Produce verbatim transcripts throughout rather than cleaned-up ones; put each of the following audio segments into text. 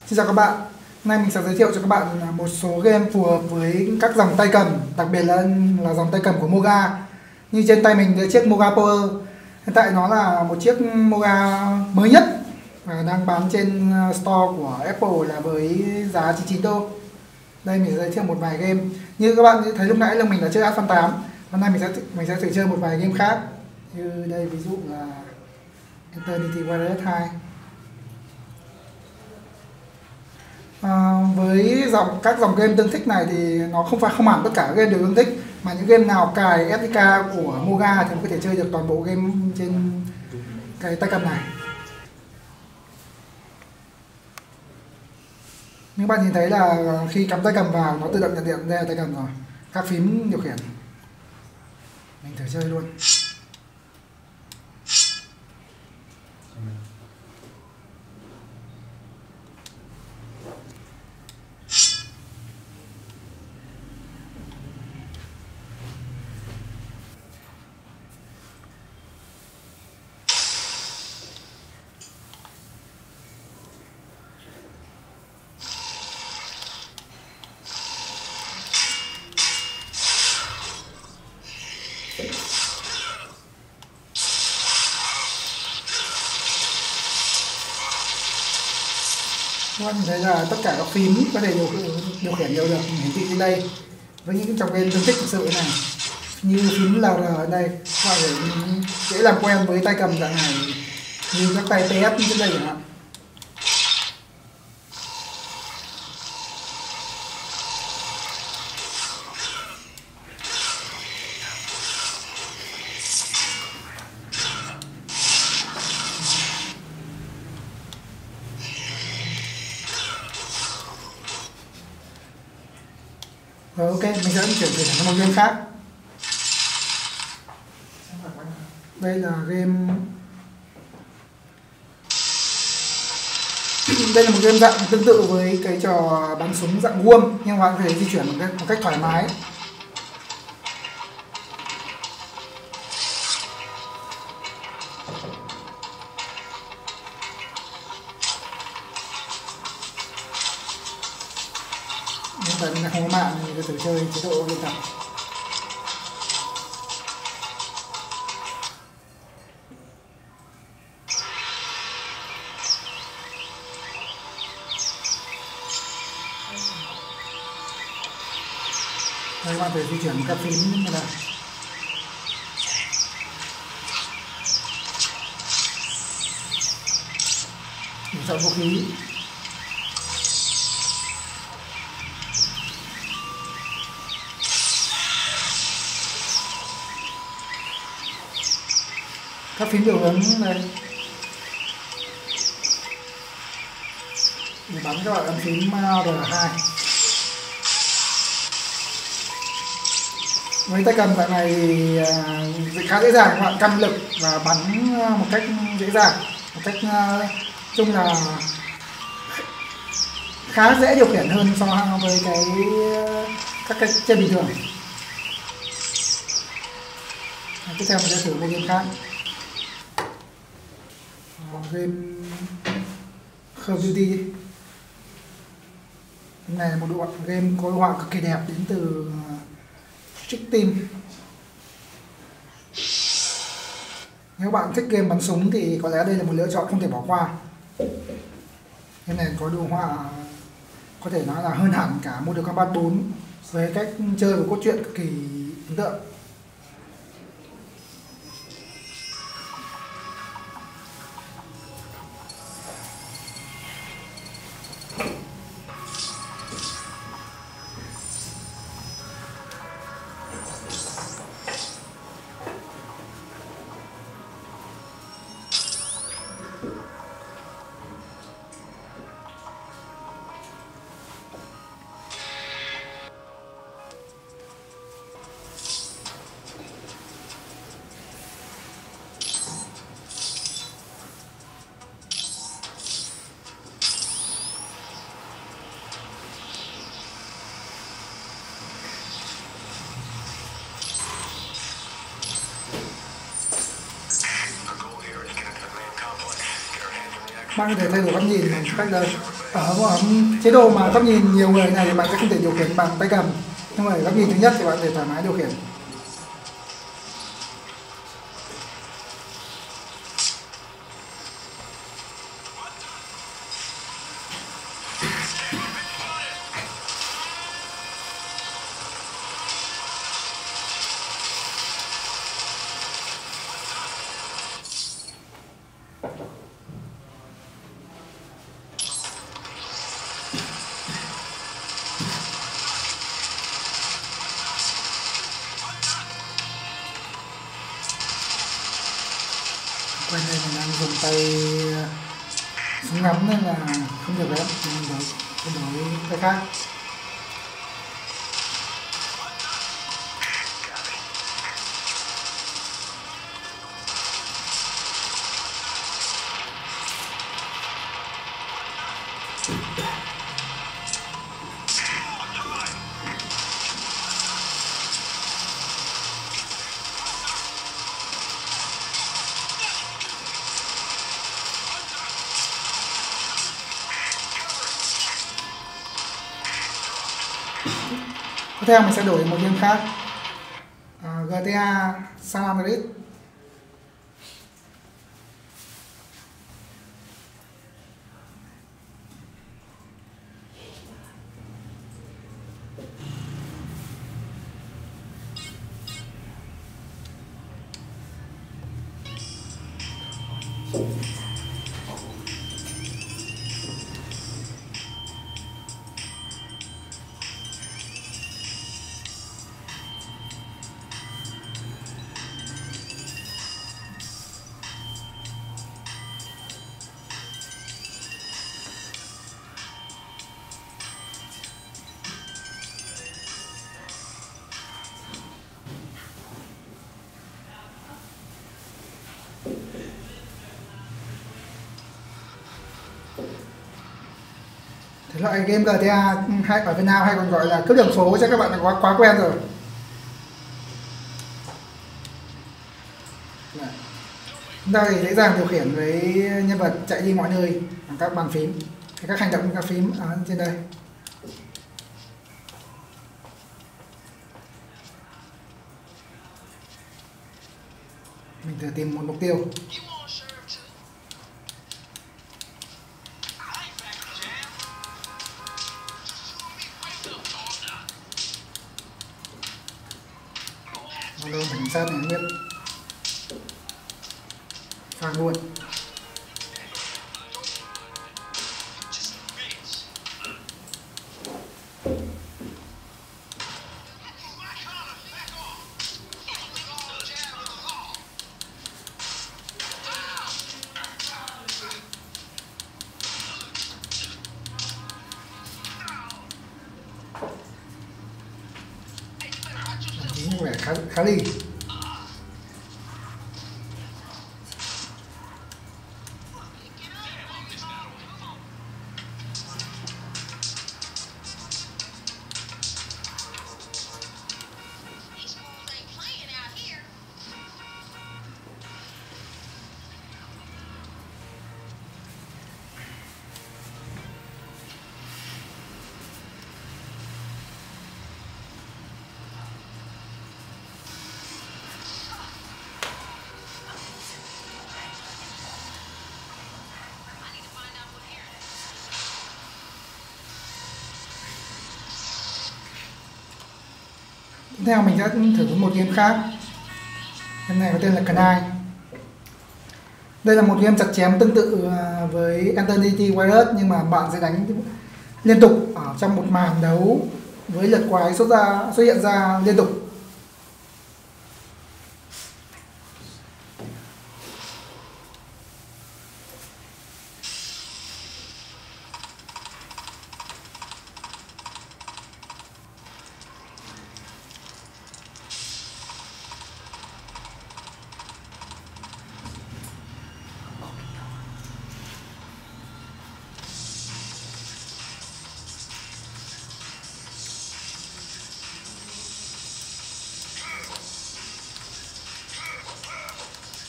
Xin chào các bạn. Hôm nay mình sẽ giới thiệu cho các bạn một số game phù hợp với các dòng tay cầm, đặc biệt là là dòng tay cầm của Moga. Như trên tay mình cái chiếc Moga Power. Hiện tại nó là một chiếc Moga mới nhất và đang bán trên store của Apple là với giá chín mươi chín đô. Đây mình sẽ giới thiệu một vài game. Như các bạn thấy lúc nãy là mình đã chơi Asphalt tám. Hôm nay mình sẽ mình sẽ thử chơi một vài game khác. Như đây ví dụ là Eternity Warriors hai. À, với dòng các dòng game tương thích này thì nó không phải không hẳn tất cả game đều tương thích, mà những game nào cài ét đê ca của Moga thì có thể chơi được toàn bộ game trên cái tay cầm này. Như bạn nhìn thấy là khi cắm tay cầm vào nó tự động nhận diện đây là tay cầm rồi, các phím điều khiển. Mình thử chơi luôn. Các bạn nhìn thấy là tất cả các phím có thể điều, điều khiển đều được hiển thị trên đây với những trò game tương thích thực sự này, như phím lờ rờ ở đây các bạn để dễ làm quen với tay cầm dạng này, như các tay pê ét trên đây chẳng hạn. Rồi ok, mình sẽ chuyển chuyển sang một game khác. Đây là game Đây là một game dạng tương tự với cái trò bắn súng dạng guông, nhưng mà có thể di chuyển một cách, một cách thoải mái. Nếu tại mình không có mạng thì có thử chơi chế độ liên tập. Đây các bạn thể di chuyển các phím như này. Để chọn vũ khí. Các phím điều hướng này. Để bắn các bạn ấn phím rờ hai. Với tay cầm dạng này thì khá dễ dàng, các bạn căn lực và bắn một cách dễ dàng, một cách chung là khá dễ điều khiển hơn so với cái các cái chơi bình thường. Tiếp theo mình sẽ thử một game khác, game Call of Duty. Game này là một bộ game có họa cực kỳ đẹp đến từ Trick Team. Nếu bạn thích game bắn súng thì có lẽ đây là một lựa chọn không thể bỏ qua. Game này có đồ họa có thể nói là hơn hẳn cả Mortal Kombat bốn với cách chơi của cốt truyện cực kỳ ấn tượng. Bạn có thể thay đổi góc nhìn bằng cách đây. ở, ở chế độ mà góc nhìn nhiều người này thì bạn sẽ không thể điều khiển bằng tay cầm, nhưng mà ở góc nhìn thứ nhất thì bạn có thể thoải mái điều khiển. Quên đây mình đang dùng tay súng ngắm nên là không được đấy, mình đổi mình đổi tay khác. Tiếp theo mình sẽ đổi một game khác, à, giê tê a San Andreas. Thể loại game giê tê a hay ở Việt Nam hay còn gọi là cướp đường phố chắc các bạn đã quá quá quen rồi. Này. Chúng ta thì dễ dàng điều khiển với nhân vật chạy đi mọi nơi bằng các bàn phím, các hành động các phím ở trên đây. Mình thử tìm một mục tiêu. Đâu cảnh sát này không biết. Phạt luôn. Có vẻ khá, khá lì. Tiếp theo mình sẽ thử một game khác. Game này có tên là Knight. Đây là một game chặt chém tương tự với Eternity Warriors, nhưng mà bạn sẽ đánh liên tục ở trong một màn đấu với lượt quái xuất ra xuất hiện ra liên tục.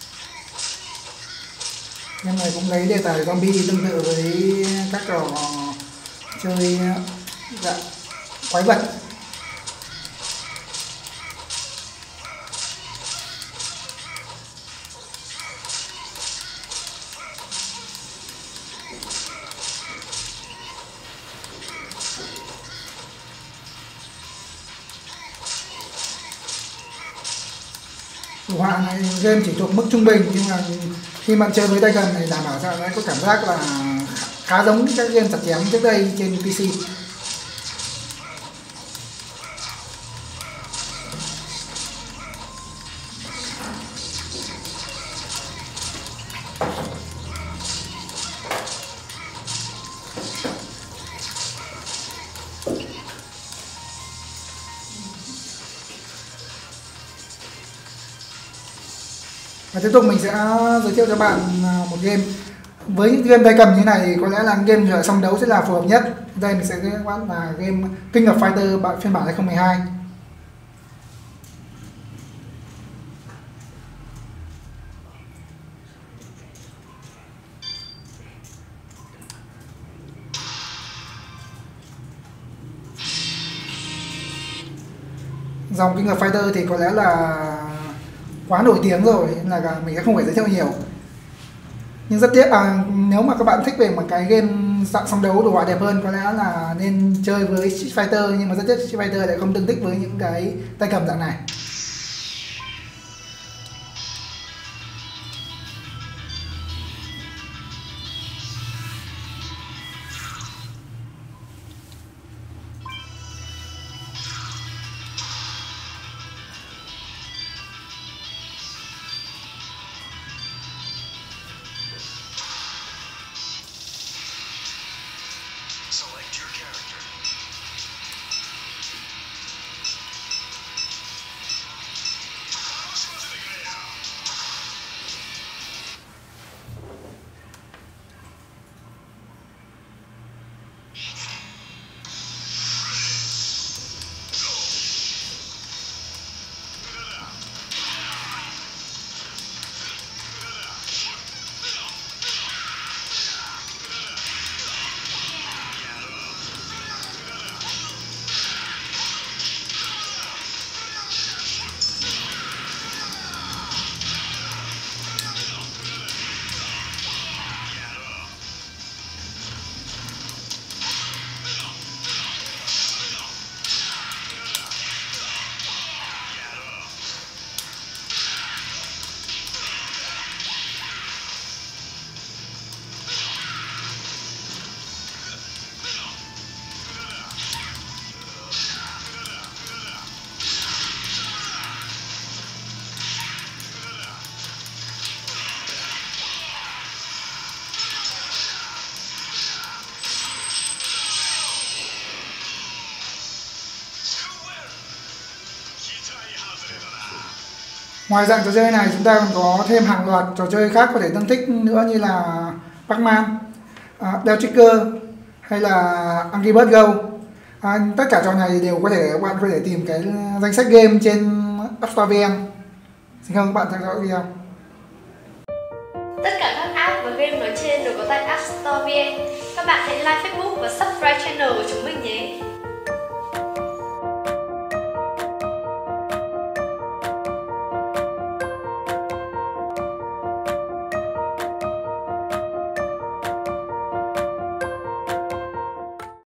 Game này cũng lấy đề tài zombie tương tự với các trò chơi dạ, quái vật. Đồ họa này game chỉ thuộc mức trung bình, nhưng mà khi bạn chơi với tay cầm này đảm bảo rằng nó có cảm giác là khá giống các game chặt chém trước đây trên pê xê. Và tiếp tục mình sẽ giới thiệu cho bạn một game. Với những game tay cầm như này có lẽ là game ở song đấu sẽ là phù hợp nhất. Đây mình sẽ giới thiệu các bạn là game King of Fighter bản phiên bản hai không một hai. Dòng King of Fighter thì có lẽ là quá nổi tiếng rồi nên là mình sẽ không phải giới thiệu nhiều. Nhưng rất tiếc là nếu mà các bạn thích về một cái game dạng song đấu đồ họa đẹp hơn có lẽ là nên chơi với Street Fighter, nhưng mà rất tiếc Street Fighter lại không tương thích với những cái tay cầm dạng này. Select your character. Ngoài dạng trò chơi này chúng ta còn có thêm hàng loạt trò chơi khác có thể tương thích nữa như là Pac-Man, uh, Bell Trigger hay là Angry Birds Go. À, tất cả trò này đều có thể bạn có thể tìm cái danh sách game trên App Store vê en. Xin cảm ơn các bạn theo dõi video. Tất cả các app và game nói trên đều có tại App Store vê en. Các bạn hãy like Facebook và subscribe channel của chúng mình nhé.